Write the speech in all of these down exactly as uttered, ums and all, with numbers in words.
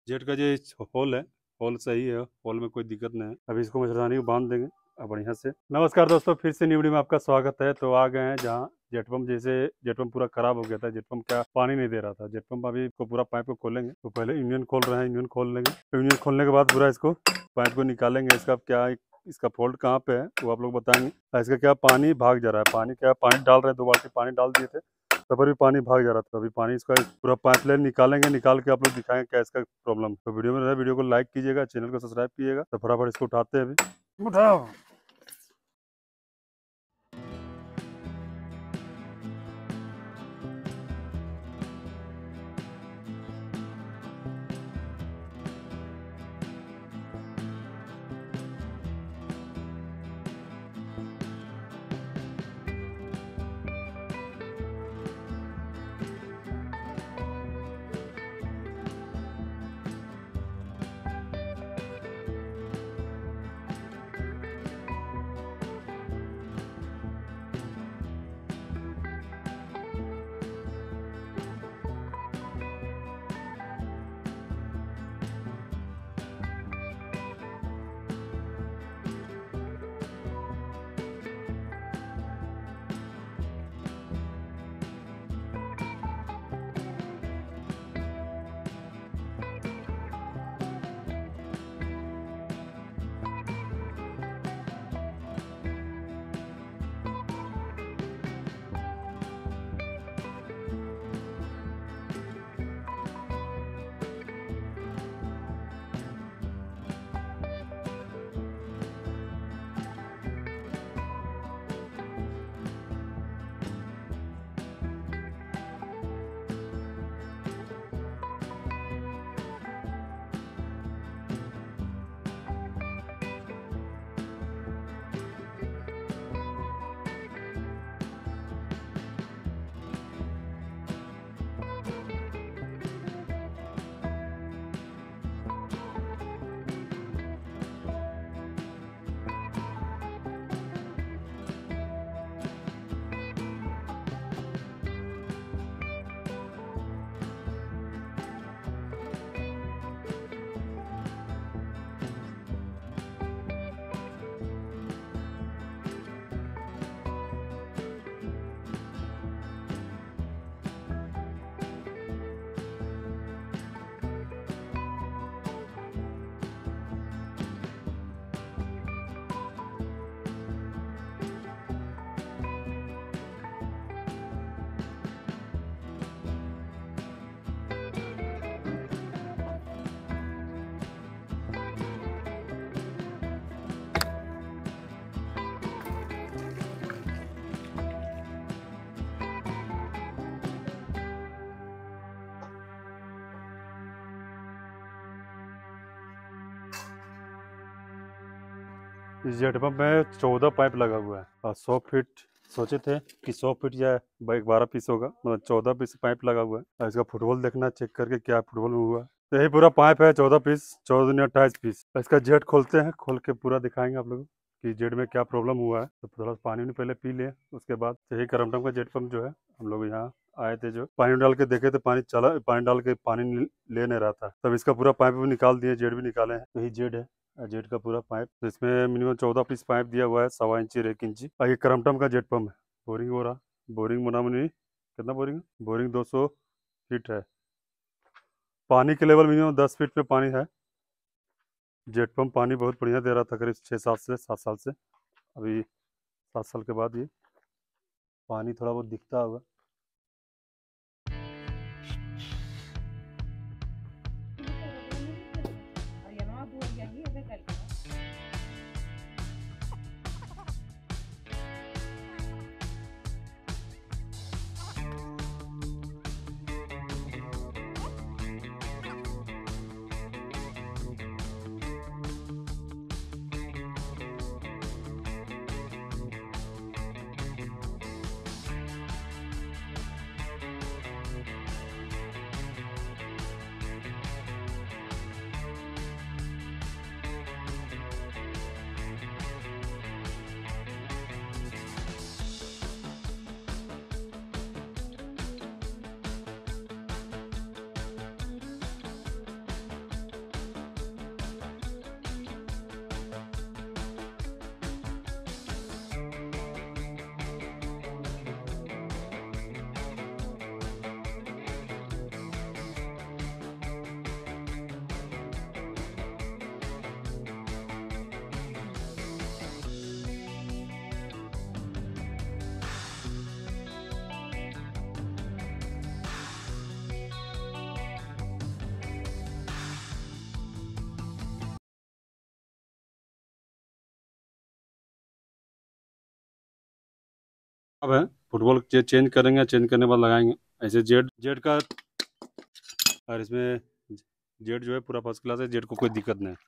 Jet का जो whole है, होल सही है, होल में कोई दिक्कत नहीं है। अभी इसको मच्छरदानी को बांध देंगे अब बढ़िया से। नमस्कार दोस्तों, फिर से न्यू वीडियो में आपका स्वागत है। तो आ गए हैं जहाँ जेट पंप, जैसे जेट पंप पूरा खराब हो गया था। जेट पंप क्या पानी नहीं दे रहा था। जेट पंप अभी को पूरा पाइप को खोलेंगे। तो पहले इंजन खोल रहे हैं, इंजन खोल लेंगे। तो इंजन खोलने के बाद पूरा इसको पाइप को निकालेंगे। इसका क्या इसका फॉल्ट कहाँ पे है वो आप लोग बताएंगे। इसका क्या पानी भाग जा रहा है, पानी क्या पानी डाल रहे हैं, दो बाल्टी पानी डाल दिए थे तब पर भी पानी भाग जा रहा था। अभी पानी इसका पूरा पाइप लाइन निकालेंगे, निकाल के आप लोग दिखाएंगे क्या इसका प्रॉब्लम। तो वीडियो में रहे, वीडियो को लाइक कीजिएगा, चैनल को सब्सक्राइब कीजिएगा। तो फटाफट इसको उठाते हैं अभी। उठाओ। इस जेट पंप में चौदह पाइप लगा हुआ है और सौ फीट सोचे थे कि सौ फीट या बारह पीस होगा, मतलब चौदह पीस पाइप लगा हुआ है। और इसका फुटबॉल देखना, चेक करके क्या फुटबॉल में हुआ। तो यही पूरा पाइप है, चौदह पीस, चौदह दूनी अट्ठाईस पीस। इसका जेट खोलते हैं, खोल के पूरा दिखाएंगे आप लोगों को कि जेट में क्या प्रॉब्लम हुआ है। तो थोड़ा पानी भी पहले पी लिया, उसके बाद यही करमटम का जेट पंप जो है, हम लोग यहाँ आए थे, जो पानी डाल के देखे थे, पानी चला, पानी डाल के पानी ले नहीं रहा था। तब इसका पूरा पाइप भी निकाल दिए, जेट भी निकाले हैं। यही जेट है, जेट का पूरा पाइप। तो इसमें मिनिमम चौदह पीस पाइप दिया हुआ है, सवा इंची और एक इंची। और ये करमटम का जेट पंप है। बोरिंग हो रहा, बोरिंग मुना मुनी कितना बोरिंग है? बोरिंग दो सौ फीट है। पानी के लेवल मिनिमम दस फीट पे पानी है। जेट पंप पानी बहुत बढ़िया दे रहा था, करीब छः सात से सात साल से। अभी सात साल के बाद ये पानी थोड़ा बहुत दिखता होगा। अब है फुटबॉल चेंज करेंगे, चेंज करने के बाद लगाएंगे ऐसे जेड जेड का। और इसमें जेड जो है पूरा फर्स्ट क्लास है, जेड को कोई दिक्कत नहीं।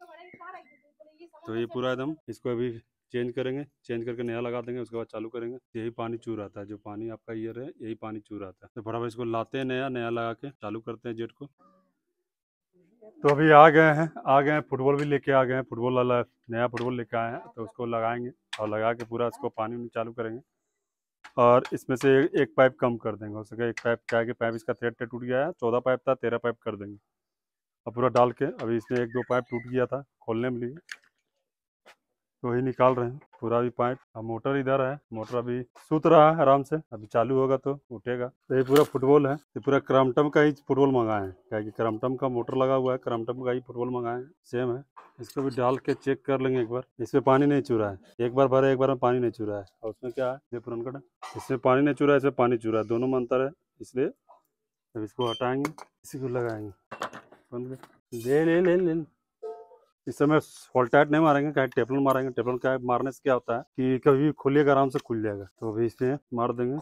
तो ये पूरा एकदम इसको अभी चेंज करेंगे, चेंज करके नया लगा देंगे, उसके बाद चालू करेंगे। यही पानी चू रहा था, जो पानी आपका ईयर है यही पानी चू रहा था। तो फटाफट इसको लाते हैं, नया नया लगा के चालू करते हैं जेट को। तो अभी आ गए हैं, आ गए हैं फुटबॉल भी लेके आ गए हैं, फुटबॉल वाला नया फुटबॉल लेके आए हैं। तो उसको लगाएंगे और लगा के पूरा इसको पानी चालू करेंगे। और इसमें से एक, एक पाइप कम कर देंगे, हो सके एक पाइप, क्या है कि पाइप इसका थ्रेड टूट गया है, चौदह पाइप था तेरह पाइप कर देंगे। अब पूरा डाल के अभी इसमें एक दो पाइप टूट गया था खोलने में लिए, तो वही निकाल रहे हैं पूरा भी पाइप। अब मोटर इधर है, मोटर अभी सूत रहा है आराम से, अभी चालू होगा तो उठेगा। तो ये पूरा फुटबॉल है, ये पूरा क्रम्पटन का ही फुटबॉल मंगाए हैं, क्या कि क्रम्पटन का मोटर लगा हुआ है, क्रम्पटन का ही फुटबॉल मंगाए हैं, सेम है। इसको भी डाल के चेक कर लेंगे एक बार। इसमें पानी नहीं चू रहा है, एक बार भरे एक बार में पानी नहीं चू रहा है। और उसमें क्या है, ये पुरनकट है, इसमें पानी नहीं चू रहा है, इसमें पानी चू रहा है, दोनों में अंतर है। इसलिए अब इसको हटाएंगे, इसी को लगाएंगे। ले ले ले ले इस समय फॉल्ट टाइट नहीं मारेंगे, क्या टेपलन मारेंगे। टेपलन क्या मारने से क्या होता है कि कभी भी खुलिएगा आराम से खुल जाएगा, तो अभी इसमें मार देंगे।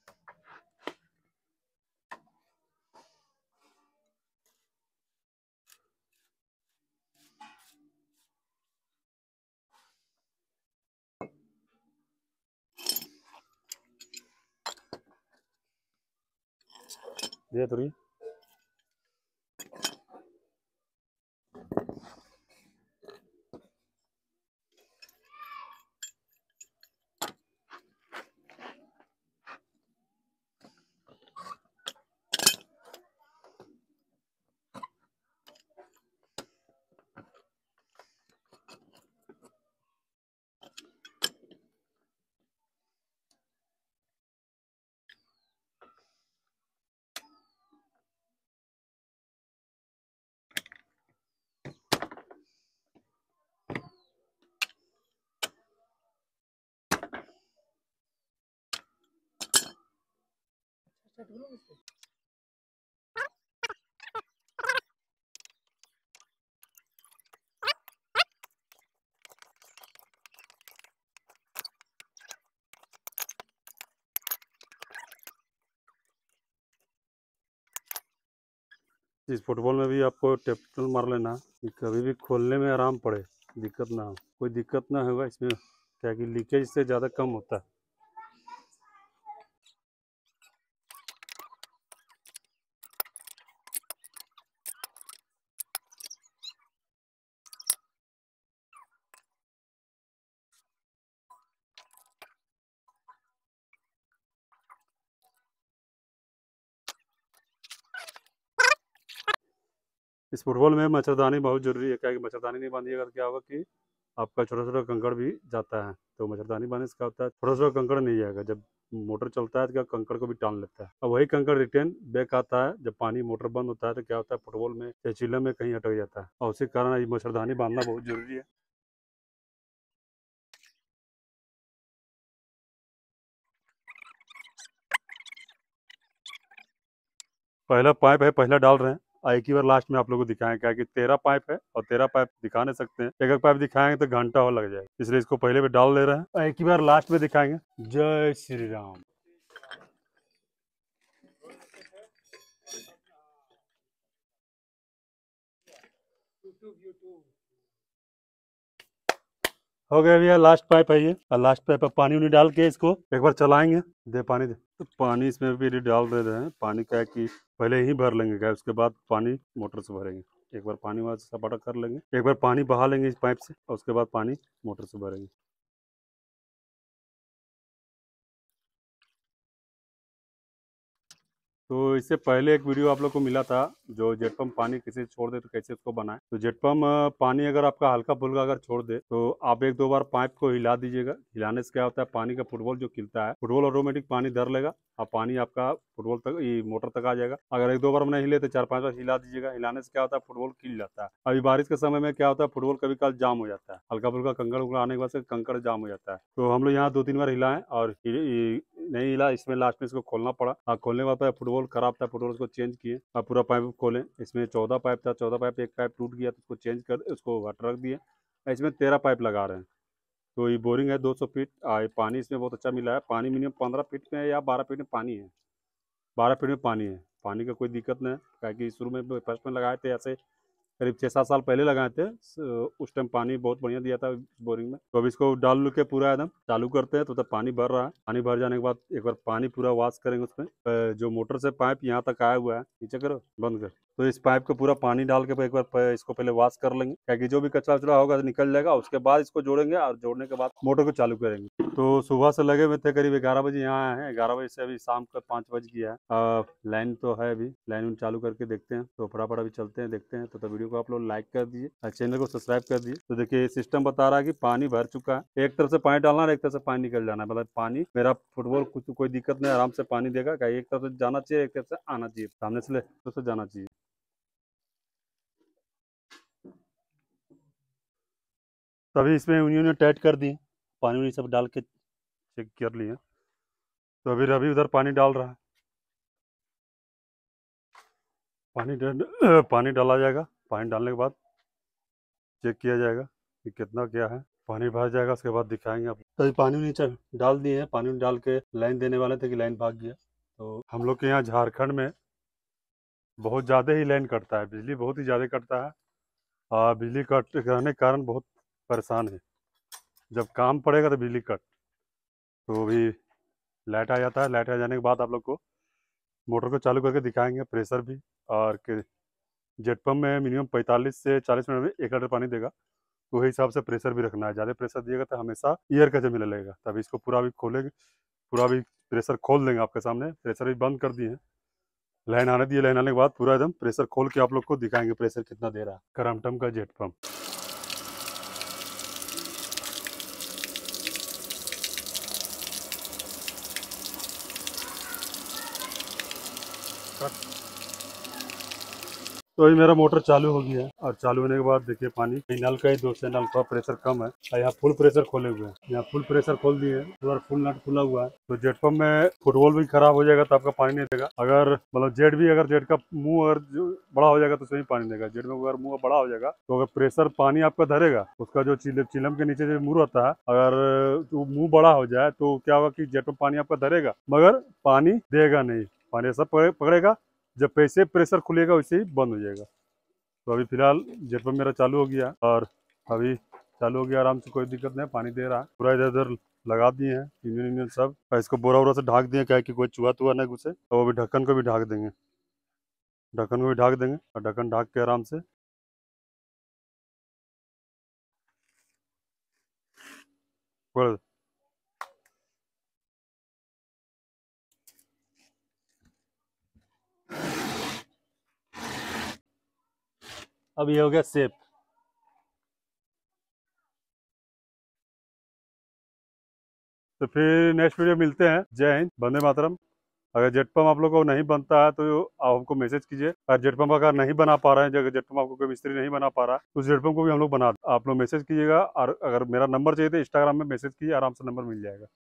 ये थोड़ी इस फुटबॉल में भी आपको टेपलन मार लेना कि कभी भी खोलने में आराम पड़े, दिक्कत ना हो, कोई दिक्कत ना होगा इसमें, क्या कि लीकेज से ज़्यादा कम होता है। इस फुटबॉल में मच्छरदानी बहुत जरूरी है, क्या कि मच्छरदानी नहीं बांधिएगा तो क्या होगा कि आपका छोटा छोटा कंकड़ भी जाता है। तो मच्छरदानी बांधने से क्या होता है, छोटा छोटा कंकड़ नहीं जाएगा, जब मोटर चलता है तो क्या कंकड़ को भी टान लेता है। अब वही कंकड़ रिटर्न बैक आता है, जब पानी मोटर बंद होता है तो क्या होता है, फुटबॉल में या चिल्ला में कहीं अटक जाता है, और उसी कारण ये मच्छरदानी बांधना बहुत जरूरी है। पहला पाइप है, पहला डाल रहे हैं, और एक ही बार लास्ट में आप लोगों को दिखाएं, क्या कि तेरह पाइप है और तेरह पाइप दिखा नहीं सकते हैं, एक एक पाइप दिखाएंगे तो घंटा और लग जाएगा, इसलिए इसको पहले भी डाल ले रहे हैं और एक ही बार लास्ट में दिखाएंगे। जय श्री राम। हो गया भैया, लास्ट पाइप है ये, और लास्ट पाइप पर पानी उनी डाल के इसको एक बार चलाएंगे। दे पानी दे, तो पानी इसमें भी डाल दे रहे हैं। पानी क्या है कि पहले ही भर लेंगे, क्या उसके बाद पानी मोटर से भरेंगे। एक बार पानी वहाँ से सपाटा कर लेंगे, एक बार पानी बहा लेंगे इस पाइप से, और उसके बाद पानी मोटर से भरेंगे। तो इससे पहले एक वीडियो आप लोग को मिला था, जो जेट पम्प पानी किसी छोड़ दे तो कैसे उसको बनाए। तो जेट पम्प पानी अगर आपका हल्का फुल्का अगर छोड़ दे तो आप एक दो बार पाइप को हिला दीजिएगा। हिलाने से क्या होता है, पानी का फुटबॉल जो खिलता है, फुटबॉल ऑटोमेटिक पानी धर लेगा और पानी आपका फुटबॉल तक, ये मोटर तक आ जाएगा। अगर एक दो बार में नहीं हिले तो चार पांच बार हिला दीजिएगा। हिलाने से क्या होता है, फुटबॉल खिल जाता है। अभी बारिश के समय में क्या होता है, फुटबॉल कभी कल जाम हो जाता है, हल्का फुल्का कंकड़ उंकड़ आने के बाद से कंकड़ जाम हो जाता है। तो हम लोग यहाँ दो तीन बार हिलाएं और नहीं हिला, इसमें लास्ट में इसको खोलना पड़ा। हाँ, खोलने के बाद फुटबॉल खराब था, फुटबॉल उसको चेंज किए और पूरा पाइप खोले। इसमें चौदह पाइप था, चौदह पाइप एक पाइप टूट गया तो उसको चेंज कर उसको वाटर रख दिए। इसमें तेरह पाइप लगा रहे हैं। तो ये बोरिंग है दो सौ फीट। आ, ये पानी इसमें बहुत अच्छा मिला है। पानी मिनिमम पंद्रह फीट में है या बारह फीट में पानी है। बारह फीट में पानी है। पानी का कोई दिक्कत नहीं है, क्योंकि शुरू में फर्स्ट में लगाए थे ऐसे, करीब छः सात साल पहले लगाए थे। उस टाइम पानी बहुत बढ़िया दिया था बोरिंग में। तो अब इसको डाल के पूरा एकदम चालू करते हैं, तो तब पानी भर रहा है। पानी भर जाने के बाद एक बार पानी पूरा वॉश करेंगे उसमें। जो मोटर से पाइप यहाँ तक आया हुआ है, नीचे करो बंद कर, तो इस पाइप को पूरा पानी डाल के एक बार इसको पहले वॉश कर लेंगे, क्योंकि जो भी कचरा वचरा होगा तो निकल जाएगा। उसके बाद इसको जोड़ेंगे और जोड़ने के बाद मोटर को चालू करेंगे। तो सुबह से लगे हुए थे, करीब ग्यारह बजे यहाँ आए हैं। ग्यारह बजे से अभी शाम का पाँच बज गया है। लाइन तो है, अभी लाइन चालू करके देखते हैं। तो फटाफट अभी चलते हैं, देखते हैं। तो, तो वीडियो को आप लोग लाइक कर दीजिए और चैनल को सब्सक्राइब कर दीजिए। तो देखिए सिस्टम बता रहा है कि पानी भर चुका है। एक तरफ से पानी डालना है, एक तरफ से पानी निकल जाना है। मतलब पानी मेरा फुटबॉल कुछ कोई दिक्कत नहीं, आराम से पानी देगा। एक तरफ से जाना चाहिए, एक तरफ से आना चाहिए, सामने से ले तो जाना चाहिए। तभी इसमें यूनियन टाइट कर दी, पानी वानी सब डाल के चेक कर लिए। तो अभी रवि उधर पानी डाल रहा है। पानी डा, पानी डाला जाएगा। पानी डालने के बाद चेक किया जाएगा कि कितना क्या है। पानी भर जाएगा, उसके बाद दिखाएंगे आप। तो पानी नीचे डाल दिए हैं। पानी डाल के लाइन देने वाले थे कि लाइन भाग गया। तो हम लोग के यहाँ झारखंड में बहुत ज़्यादा ही लाइन कटता है, बिजली बहुत ही ज़्यादा कटता है। और बिजली कट रहने के कारण बहुत परेशान है। जब काम पड़ेगा तो बिजली कट, तो भी लाइट आ जाता है। लाइट आ जाने के बाद आप लोग को मोटर को चालू करके दिखाएंगे, प्रेशर भी। और जेट पम्प में मिनिमम पैंतालीस से चालीस मिनट में एक लीटर पानी देगा। तो वही हिसाब से प्रेशर भी रखना है। ज़्यादा प्रेशर दिएगा तो हमेशा एयर का जमीन लगेगा। तभी इसको पूरा भी खोलेंगे, पूरा भी प्रेशर खोल देंगे आपके सामने। प्रेशर भी बंद कर दिए हैं। लाइन आने दिए, लाइन आने के बाद पूरा एकदम प्रेशर खोल के आप लोग को दिखाएंगे प्रेशर कितना दे रहा है क्रम्पटन का जेट पम्प। तो ये मेरा मोटर चालू हो गया है। और चालू होने के बाद देखिए पानी नल का ही दोस्त है, नल का प्रेशर कम है। यहाँ फुल प्रेशर खोले हुए हैं, यहाँ फुल प्रेशर खोल दिए। पूरा फुल नट खुला हुआ है। तो जेट पंप में फुटबॉल भी खराब हो जाएगा तो आपका पानी नहीं देगा। अगर मतलब जेट भी, अगर जेट का मुंह अगर बड़ा हो जाएगा तो सही पानी देगा। जेट में अगर मुंह बड़ा हो जाएगा तो अगर प्रेशर पानी आपका धरेगा, उसका जो चिलम के नीचे जो मुंह रहता है, अगर मुंह बड़ा हो जाए तो क्या होगा कि जेट पंप पानी आपका धरेगा मगर पानी देगा नहीं। पानी ऐसा पकड़ेगा, जब पैसे प्रेशर खुलेगा वैसे ही बंद हो जाएगा। तो अभी फिलहाल जेट पंप मेरा चालू हो गया और अभी चालू हो गया आराम से, कोई दिक्कत नहीं। पानी दे रहा है पूरा। इधर उधर लगा दिए हैं इंजन इंजन सब। और इसको बोरा वोरा से ढाक दिए, क्या कि कोई चूहा तुआ ना घुसे। तो अभी ढक्कन को भी ढाक देंगे, ढक्कन को भी ढाक देंगे। और ढक्कन ढाक के आराम से बोल। अब ये हो गया सेफ। तो फिर नेक्स्ट वीडियो मिलते हैं। जय हिंद, वंदे मातरम। अगर जेट पंप आप लोग को नहीं बनता है तो आप हमको मैसेज कीजिए। अगर जेट पंप अगर नहीं बना पा रहे हैं, जगह जेट पंप आपको कोई मिस्त्री नहीं बना पा रहा तो उस जेट पंप को भी हम लोग बना, आप लोग मैसेज कीजिएगा। और अगर मेरा नंबर चाहिए तो इंस्टाग्राम में मैसेज कीजिए, आराम से नंबर मिल जाएगा।